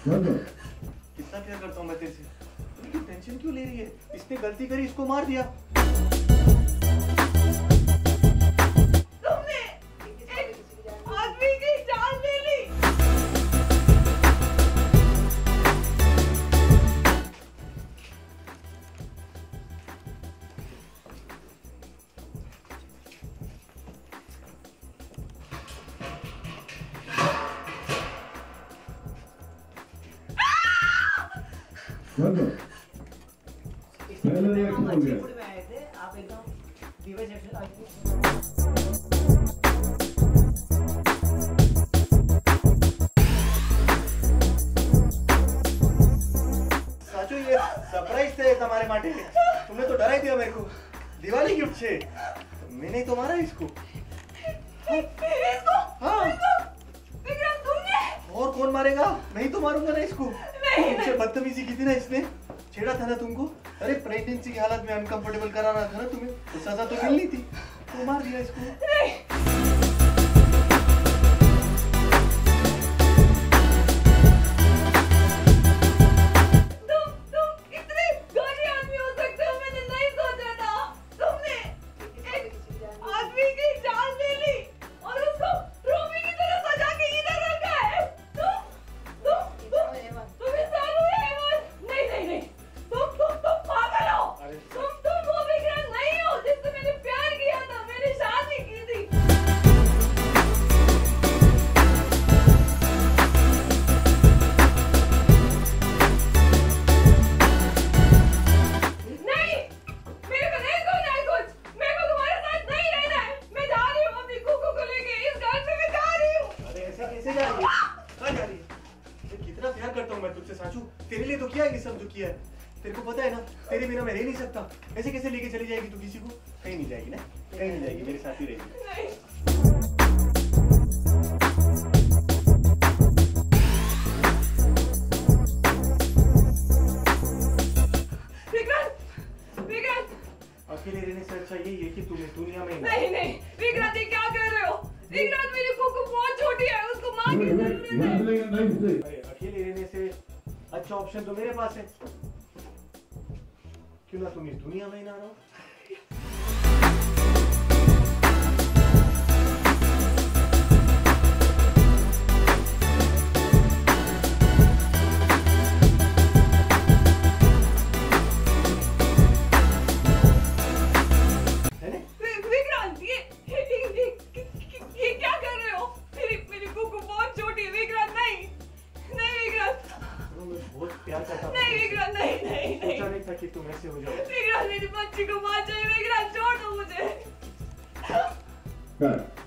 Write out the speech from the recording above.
कितना प्यार करता हूँ मैं तेरे से, तू टेंशन क्यों ले रही है? इसने गलती करी, इसको मार दिया। तुमने एक आदमी की जान ले ली। आप एकदम साचू ये सरप्राइज थे तुम्हारे माटे, तुमने तो डरा ही दिया मेरे को। दिवाली गिफ्ट छे, मैंने तो मारा इसको। हाँ तुमने और कौन मारेगा? नहीं तो मारूंगा ना इसको। तुमसे बदतमीजी की थी ना इसने, छेड़ा था ना तुमको। अरे प्रेगनेंसी की हालत में अनकंफर्टेबल करा रहा था ना तुम्हें, तो सजा तो मिलनी थी, तो मार दिया इसको। तुम इतने गंदे आदमी हो सकते हो, मैंने नहीं सोचा था। तुमने एक आदमी की जान ले ली और उसको रोमी की तरह सजा के इधर रखा है। तुम इंसान हो हेवन? नहीं, तुम पागल हो। तुम वो विक्रांत नहीं हो जिससे मैंने प्यार किया था, मैंने शादी की थी। नहीं, मेरे को नहीं सोना है कुछ। मेरे को तुम्हारे साथ नहीं रहना है। मैं जा रही हूँ अपनी कुकू को लेके, इस घर से मैं जा रही हूँ। अरे ऐसे कैसे जा रही है? कहाँ जा रही है? कितना प्यार करता हूँ मैं तुझसे साचू, तेरे लिए तो किया है ये सब जो किया है। तेरे को पता है ना, तेरे बिना मैं रह नहीं सकता। ऐसे कैसे लेके चली जाएगी तू किसी को? कहीं नहीं जाएगी ना, कहीं नहीं जाएगी, मेरे साथ ही रहेगी। नहीं। विक्रांत, अकेले रहने से अच्छा यही है कि तुम्हें दुनिया में नहीं, विक्रांत ये क्या कर रहे हो? विक्रांत मेरी कुकू बहुत छोटी है, उसको माँ की जरूरत है। अरे अकेले रहने से अच्छा ऑप्शन तो मेरे पास है, क्यों ना तुम इस दुनिया में ही ना रहो। विक्रांत ये क्या कर रहे हो? मेरी कुकू बहुत छोटी है। विक्रांत नहीं विक्रांत, मैं बहुत प्यार करता हूँ। नहीं विक्रांत, नहीं सोचा नहीं था कि तुम ऐसे हो जाओ। विक्रांत मेरी बच्ची को मार चाहिए। विक्रांत छोड़ दो मुझे।